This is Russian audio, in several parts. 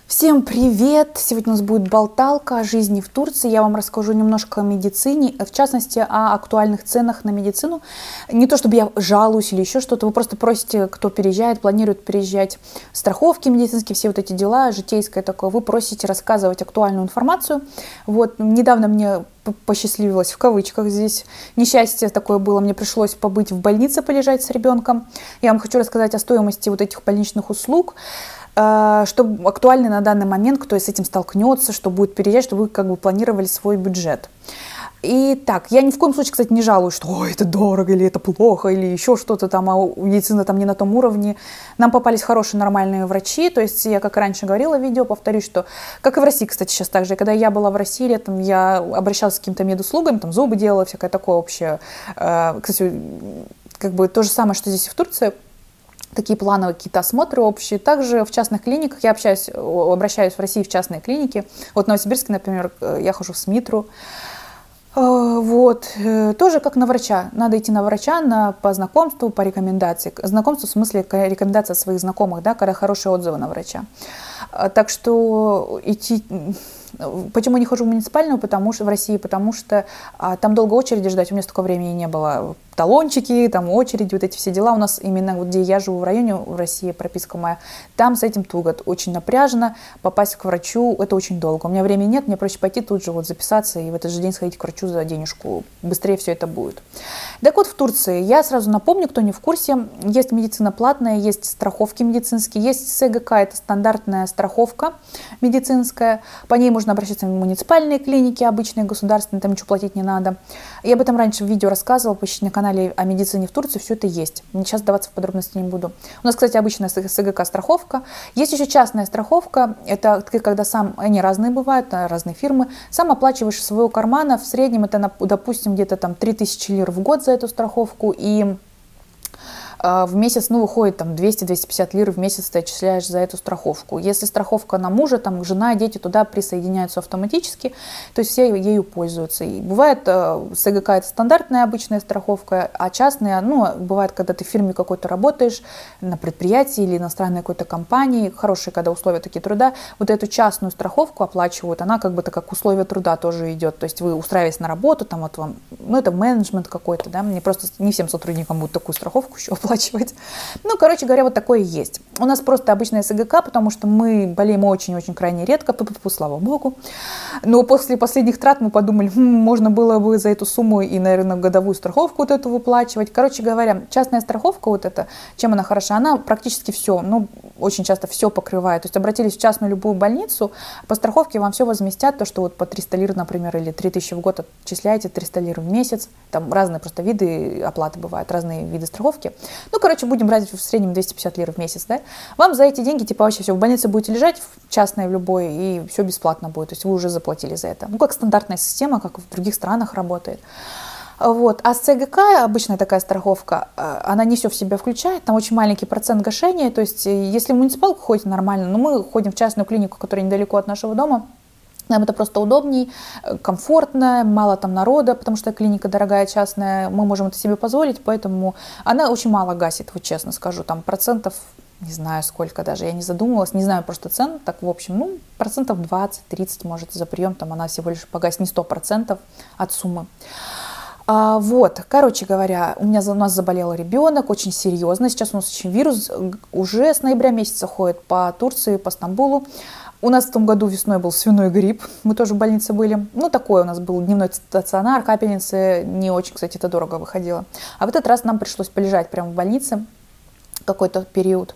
Всем привет! Сегодня у нас будет болталка о жизни в Турции. Я вам расскажу немножко о медицине, в частности, о актуальных ценах на медицину. Не то чтобы я жалуюсь или еще что-то, вы просто просите, кто переезжает, планирует переезжать, страховки медицинские, все вот эти дела, житейское такое. Вы просите рассказывать актуальную информацию. Вот, недавно мне посчастливилось, в кавычках здесь, несчастье такое было, мне пришлось побыть в больнице, полежать с ребенком. Я вам хочу рассказать о стоимости вот этих больничных услуг, что актуально на данный момент, кто с этим столкнется, что будет переезжать, чтобы вы как бы планировали свой бюджет. И так, я ни в коем случае, кстати, не жалуюсь, что ой, это дорого, или это плохо, или еще что-то там, а медицина там не на том уровне. Нам попались хорошие, нормальные врачи, то есть я, как раньше говорила в видео, повторюсь, что, как и в России, кстати, сейчас так же, когда я была в России летом, я обращалась к каким-то медуслугам, там зубы делала, всякое такое общее. Кстати, как бы то же самое, что здесь и в Турции. Такие плановые какие-то осмотры общие. Также в частных клиниках я обращаюсь в России в частные клиники. Вот в Новосибирске, например, я хожу в СМИТРу. Вот. Тоже как на врача. Надо идти на врача по знакомству, по рекомендации. Знакомство в смысле рекомендация своих знакомых, да, когда хорошие отзывы на врача. Так что идти... Почему не хожу в муниципальную? Потому что в России, потому что там долго очереди ждать, у меня столько времени не было. Талончики, там очереди, вот эти все дела. У нас именно вот где я живу в районе, в России, прописка моя, там с этим туго, очень напряжно. Попасть к врачу, это очень долго. У меня времени нет, мне проще пойти тут же вот записаться и в этот же день сходить к врачу за денежку. Быстрее все это будет. Так вот, в Турции, я сразу напомню, кто не в курсе, есть медицина платная, есть страховки медицинские, есть СГК, это стандартная страховка медицинская. По ней можно обращаться в муниципальные клиники, обычные, государственные, там ничего платить не надо. Я об этом раньше в видео рассказывала, почти на канале о медицине в Турции, все это есть. Сейчас вдаваться в подробности не буду. У нас, кстати, обычная СГК страховка. Есть еще частная страховка, это ты когда сам, они разные бывают, разные фирмы, сам оплачиваешь из своего кармана, в среднем это, допустим, где-то там 3000 лир в год за эту страховку, и в месяц, выходит там 200-250 лир в месяц ты отчисляешь за эту страховку. Если страховка на мужа, там жена, дети туда присоединяются автоматически, то есть все ею пользуются. И бывает, СГК это стандартная обычная страховка, а частная, бывает, когда ты в фирме какой-то работаешь, на предприятии или иностранной какой-то компании, хорошие, когда условия такие труда, вот эту частную страховку оплачивают, она как бы так как условие труда тоже идет, то есть вы устраиваетесь на работу, там вот вам, это менеджмент какой-то, да, не всем сотрудникам будут такую страховку еще оплачивать. Короче говоря, вот такое есть. У нас просто обычная СГК, потому что мы болеем очень-очень крайне редко, слава богу. Но после последних трат мы подумали, можно было бы за эту сумму и, наверное, годовую страховку вот эту выплачивать. Короче говоря, частная страховка вот эта, чем она хороша? Она практически все, очень часто все покрывает. То есть обратились в частную любую больницу, по страховке вам все возместят, то, что вот по 300 лир, например, или 3000 в год отчисляете, 300 лир в месяц. Там разные просто виды оплаты бывают, разные виды страховки. Будем брать в среднем 250 лир в месяц, да? Вам за эти деньги, вообще все, в больнице будете лежать, в частной, в любой, и все бесплатно будет, то есть вы уже заплатили за это. Как стандартная система, как в других странах работает. Вот. А СГК, обычная такая страховка, она не все в себя включает, там очень маленький процент гашения, то есть если в муниципалку ходите нормально, но мы ходим в частную клинику, которая недалеко от нашего дома, нам это просто удобней, комфортно, мало там народа, потому что клиника дорогая, частная, мы можем это себе позволить, поэтому она очень мало гасит, вот честно скажу, там процентов, не знаю сколько даже, я не задумывалась, не знаю просто цен, так в общем, процентов 20-30 может за прием, там она всего лишь погасит не 100% от суммы. Вот, короче говоря, у нас заболел ребенок очень серьезно, сейчас у нас очень вирус уже с ноября месяца ходит по Турции, по Стамбулу. У нас в том году весной был свиной грипп, мы тоже в больнице были. Такой у нас был дневной стационар, капельницы, не очень, кстати, это дорого выходило. А в этот раз нам пришлось полежать прямо в больнице какой-то период.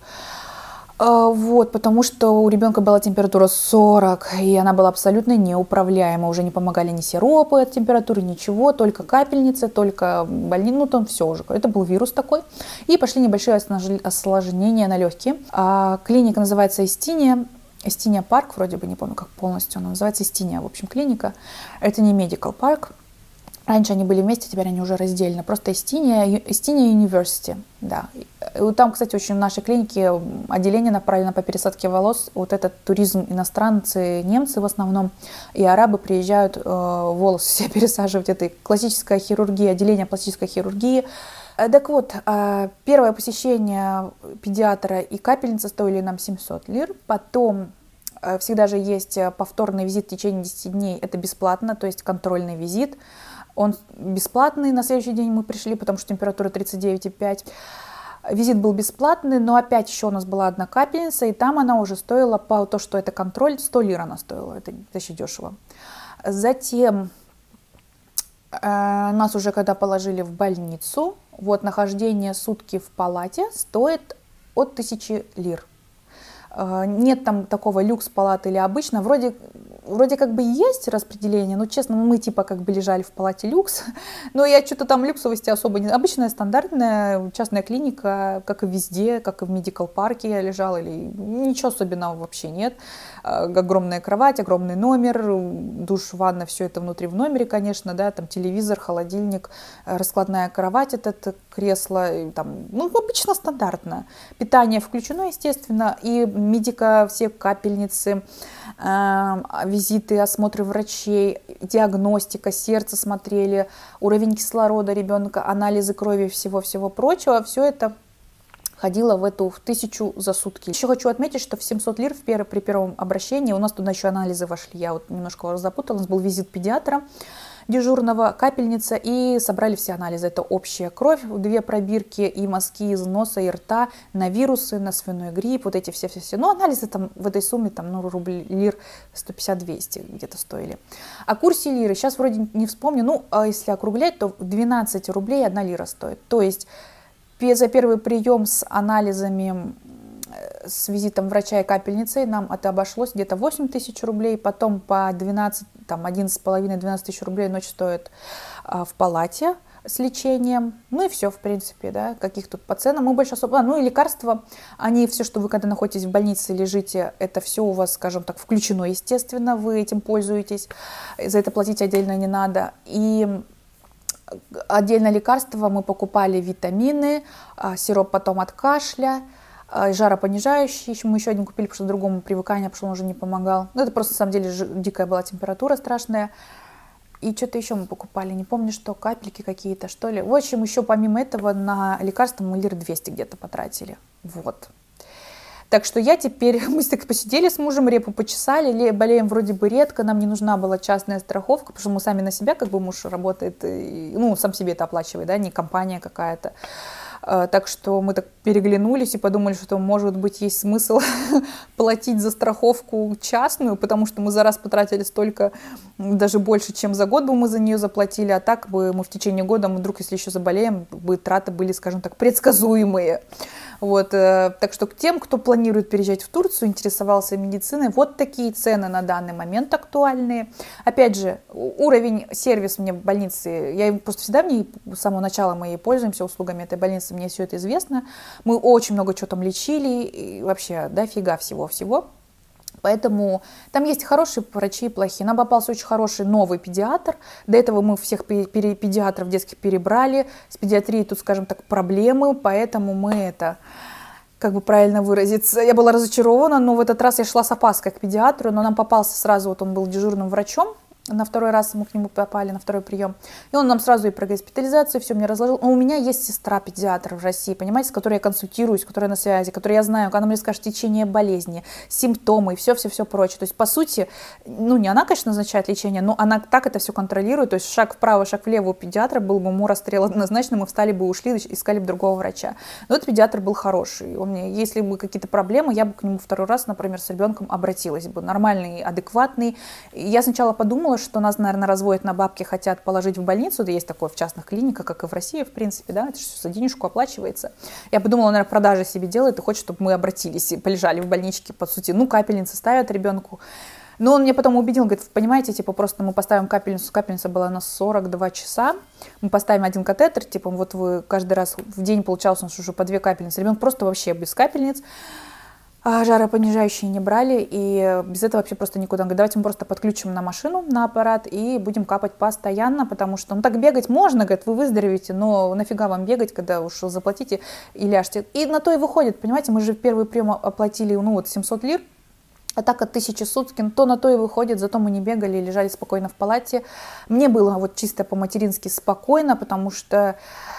Вот, потому что у ребенка была температура 40, и она была абсолютно неуправляема. Уже не помогали ни сиропы от температуры, ничего, только капельницы, только больница, там все уже. Это был вирус такой. И пошли небольшие осложнения на легкие. Клиника называется Эстиния парк, вроде бы, не помню, как полностью она называется, Эстиния, в общем, клиника. Это не Medical Park. Раньше они были вместе, теперь они уже раздельно. Просто Эстиния University, да. И там, кстати, очень в нашей клинике отделение направлено по пересадке волос. Вот этот туризм, иностранцы, немцы в основном, и арабы приезжают волосы себе пересаживать. Это классическая хирургия, отделение пластической хирургии. Так вот, первое посещение педиатра и капельницы стоили нам 700 лир. Потом Всегда же есть повторный визит в течение 10 дней, это бесплатно, то есть контрольный визит. Он бесплатный, на следующий день мы пришли, потому что температура 39,5. Визит был бесплатный, но опять еще у нас была одна капельница, и там она уже стоила, по то, что это контроль, 100 лир она стоила, это очень дешево. Затем нас уже когда положили в больницу, вот нахождение сутки в палате стоит от 1000 лир. Нет там такого люкс-палаты или обычно. Вроде как бы есть распределение, но, честно, мы типа как бы лежали в палате люкс, но я что-то там люксовости особо не... Обычная стандартная частная клиника, как и везде, как и в медикал-парке я лежала, или ничего особенного вообще нет. Огромная кровать, огромный номер, душ, ванна, все это внутри в номере, конечно, да, там телевизор, холодильник, раскладная кровать, это кресло, там, ну, обычно стандартно. Питание включено, естественно, и медика, все капельницы, визиты, осмотры врачей, диагностика, сердце смотрели, уровень кислорода ребенка, анализы крови, всего-всего прочего, все это ходила в 1000 за сутки. Еще хочу отметить, что в 700 лир при первом обращении, у нас туда еще анализы вошли, я вот немножко запутала, у нас был визит педиатра дежурного, капельница, и собрали все анализы. Это общая кровь, 2 пробирки и мазки из носа и рта на вирусы, на свиной грипп, вот эти все-все-все. Но анализы там в этой сумме, там, ну, лир 150-200 где-то стоили. О курсе лиры сейчас вроде не вспомню, ну, а если округлять, то 12 рублей 1 лира стоит. То есть за первый прием с анализами, с визитом врача и капельницей нам это обошлось где-то 8000 рублей, потом по 12, там 11,5-12 тысяч рублей ночь стоит в палате с лечением, ну и все, в принципе, да, каких тут по ценам, мы больше особо, ну и лекарства, они все, что вы когда находитесь в больнице, лежите, это все у вас, скажем так, включено, естественно, вы этим пользуетесь, за это платить отдельно не надо, и отдельно лекарства мы покупали, витамины, сироп потом от кашля, жаропонижающий, мы еще один купили, потому что другому привыкание, потому что он уже не помогал. Ну, это просто, на самом деле, дикая была температура страшная. И что-то еще мы покупали, не помню, что, капельки какие-то, что ли. В общем, еще помимо этого на лекарства мы лир 200 где-то потратили. Вот. Так что я теперь, мы так посидели с мужем, репу почесали, болеем вроде бы редко, нам не нужна была частная страховка, потому что мы сами на себя, как бы муж работает, и, ну, сам себе это оплачивает, да, не компания какая-то. Так что мы так переглянулись и подумали, что, может быть, есть смысл платить за страховку частную, потому что мы за раз потратили столько, даже больше, чем за год бы мы за нее заплатили, а так бы мы в течение года, мы вдруг, если еще заболеем, бы траты были, скажем так, предсказуемые. Вот, так что к тем, кто планирует переезжать в Турцию, интересовался медициной, вот такие цены на данный момент актуальные. Опять же, уровень сервис мне в больнице, я просто всегда в ней, с самого начала мы ей пользуемся услугами этой больницы, мне все это известно. Мы очень много чего там лечили, и вообще дофига всего-всего. Поэтому там есть хорошие врачи и плохие. Нам попался очень хороший новый педиатр. До этого мы всех педиатров детских перебрали. С педиатрией тут, скажем так, проблемы, поэтому мы это, как бы правильно выразиться, я была разочарована, но в этот раз я шла с опаской к педиатру, но нам попался сразу, вот он был дежурным врачом. На второй раз мы к нему попали, на второй прием. И он нам сразу и про госпитализацию все мне разложил. Но у меня есть сестра-педиатр в России, понимаете, с которой я консультируюсь, которая на связи, которой я знаю, она мне скажет течение болезни, симптомы и все-все-все прочее. То есть, по сути, ну, не она, конечно, назначает лечение, но она так это все контролирует. То есть, шаг вправо, шаг влево у педиатра был бы ему расстрел однозначно, мы встали бы, ушли, искали бы другого врача. Но этот педиатр был хороший. Он мне, если бы какие-то проблемы, я бы к нему второй раз, например, с ребенком обратилась бы. Нормальный, адекватный. Я сначала подумала, что нас, наверное, разводят на бабки, хотят положить в больницу, да есть такое в частных клиниках, как и в России, в принципе, да, это же все за денежку оплачивается. Я подумала, он, наверное, продажи себе делает и хочет, чтобы мы обратились и полежали в больничке, по сути, ну, капельницы ставят ребенку. Но он мне потом убедил, говорит, понимаете, типа, просто мы поставим капельницу, капельница была на 42 часа, мы поставим один катетер, типа, вот вы каждый раз в день получалось у нас уже по 2 капельницы, ребенок просто вообще без капельниц. Жаропонижающие не брали, и без этого вообще просто никуда. Он говорит, давайте мы просто подключим на машину, на аппарат, и будем капать постоянно, потому что, ну, так бегать можно, говорит, вы выздоровеете, но нафига вам бегать, когда уж заплатите и ляжьте. И на то и выходит, понимаете, мы же первый прием оплатили, ну, вот 700 лир, а так от 1000 сутки, то на то и выходит, зато мы не бегали, лежали спокойно в палате. Мне было вот чисто по-матерински спокойно, потому что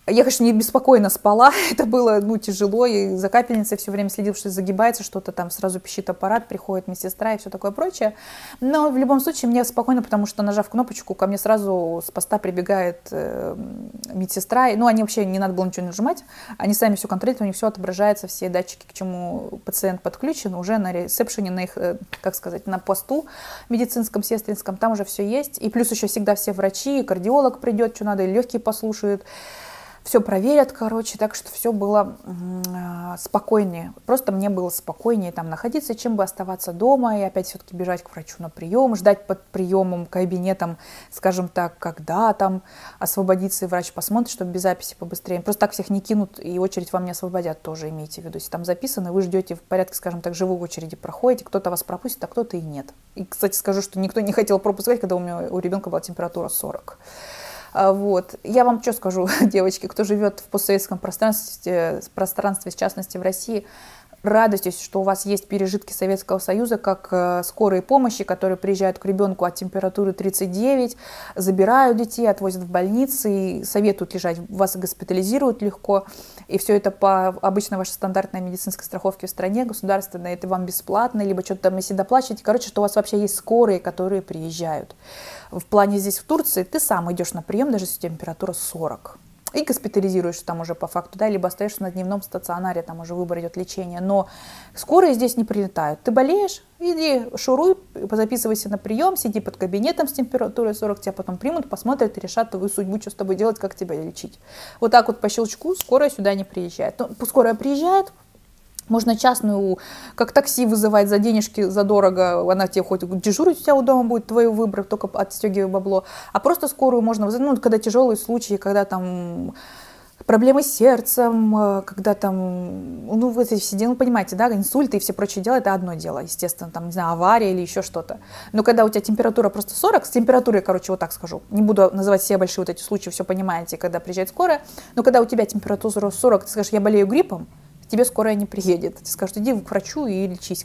Я, конечно, не беспокойно спала, это было, тяжело, и за капельницей все время следил, что загибается что-то, там сразу пищит аппарат, приходит медсестра и все такое прочее. Но в любом случае мне спокойно, потому что, нажав кнопочку, ко мне сразу с поста прибегает медсестра. Они вообще, не надо было ничего нажимать, они сами все контролируют, у них все отображается, все датчики, к чему пациент подключен, уже на ресепшене, на их, на посту медицинском, сестринском, там уже все есть. И плюс еще всегда все врачи, кардиолог придет, что надо, и легкие послушают. Все проверят, так что все было спокойнее. Просто мне было спокойнее там находиться, чем бы оставаться дома и опять все-таки бежать к врачу на прием, ждать под приемом, кабинетом, скажем так, когда там освободится, и врач посмотрит, чтобы без записи побыстрее. Просто так всех не кинут, и очередь вам не освободят тоже, имейте в виду. Если там записано, вы ждете в порядке, скажем так, живой очереди проходите, кто-то вас пропустит, а кто-то и нет. И, кстати, скажу, что никто не хотел пропускать, когда у ребенка была температура 40. Я вам что скажу, девочки, кто живет в постсоветском пространстве, в частности в России, радуйтесь, что у вас есть пережитки Советского Союза, как скорые помощи, которые приезжают к ребенку от температуры 39, забирают детей, отвозят в больницы, и советуют лежать, вас госпитализируют легко. И все это по обычной вашей стандартной медицинской страховке в стране, государственной, это вам бесплатно, либо что-то там, если доплачиваете. Что у вас вообще есть скорые, которые приезжают. В плане здесь в Турции ты сам идешь на прием, даже если температура 40. И госпитализируешься там уже по факту, либо остаешься на дневном стационаре, там уже выбор идет лечения. Но скорые здесь не прилетают. Ты болеешь, иди шуруй, записывайся на прием, сиди под кабинетом с температурой 40, тебя потом примут, посмотрят и решат твою судьбу, что с тобой делать, как тебя лечить. Вот так вот по щелчку скорая сюда не приезжает. Скорая приезжает, можно частную, как такси вызывать за денежки, задорого, она тебе хоть дежурить у тебя у дома будет, твой выбор, только отстегивай бабло. А просто скорую можно вызвать, когда тяжелые случаи, когда там проблемы с сердцем, когда там, вы эти все дела, понимаете, инсульты и все прочие дела, это одно дело, естественно, там, не знаю, авария или еще что-то. Но когда у тебя температура просто 40, с температурой, вот так скажу, не буду называть все большие вот эти случаи, все понимаете, когда приезжает скорая, но когда у тебя температура 40, ты скажешь, я болею гриппом, тебе скорая не приедет. Ты скажешь, иди к врачу и лечись,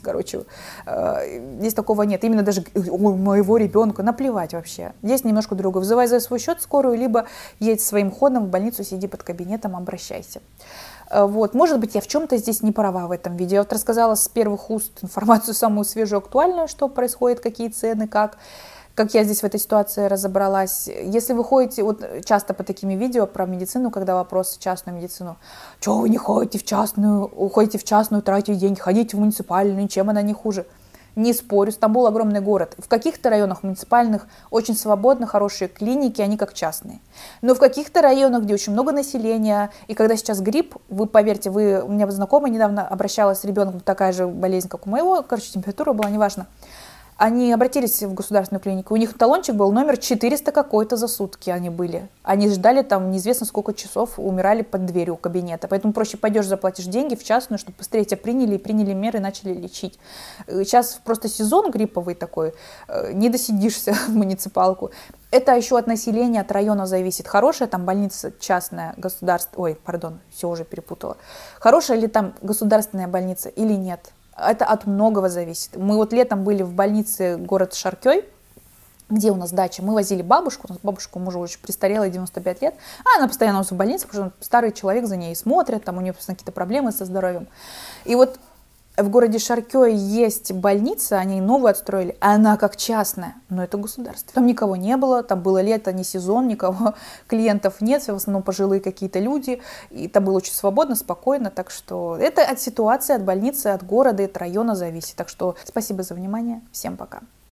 Здесь такого нет. Именно даже у моего ребенка наплевать вообще. Здесь немножко другое. Вызывай за свой счет скорую, либо едь своим ходом в больницу, сиди под кабинетом, обращайся. Может быть, я в чем-то здесь не права в этом видео. Я рассказала с первых уст информацию самую свежую, актуальную, что происходит, какие цены, как я здесь в этой ситуации разобралась. Если вы ходите, часто по такими видео про медицину, когда вопросы частную медицину, что вы не ходите в частную, уходите в частную, тратите деньги, ходите в муниципальную, чем она не хуже? Не спорю, Стамбул огромный город. В каких-то районах муниципальных очень свободно, хорошие клиники, они как частные. Но в каких-то районах, где очень много населения, и когда сейчас грипп, вы поверьте, у меня знакомая недавно обращалась с ребенком, такая же болезнь, как у моего, температура была, неважно. Они обратились в государственную клинику, у них талончик был номер 400 какой-то за сутки они были. Они ждали там неизвестно сколько часов, умирали под дверью кабинета. Поэтому проще пойдешь, заплатишь деньги в частную, чтобы быстрее тебя приняли меры и начали лечить. Сейчас просто сезон грипповый такой, не досидишься в муниципалку. Это еще от населения, от района зависит. Хорошая там больница частная, все уже перепутала. Хорошая ли там государственная больница или нет? Это от многого зависит. Мы летом были в больнице город Шаркёй, где у нас дача. Мы возили бабушку, у нас бабушка мужу очень престарелая, 95 лет, а она постоянно в больнице, потому что старый человек за ней смотрит, там у нее какие-то проблемы со здоровьем. И в городе Шаркёй есть больница, они новую отстроили, она как частная, но это государство. Там никого не было, там было лето, не сезон, никого, клиентов нет, в основном пожилые какие-то люди, и там было очень свободно, спокойно, так что это от ситуации, от больницы, от города, от района зависит. Так что спасибо за внимание, всем пока.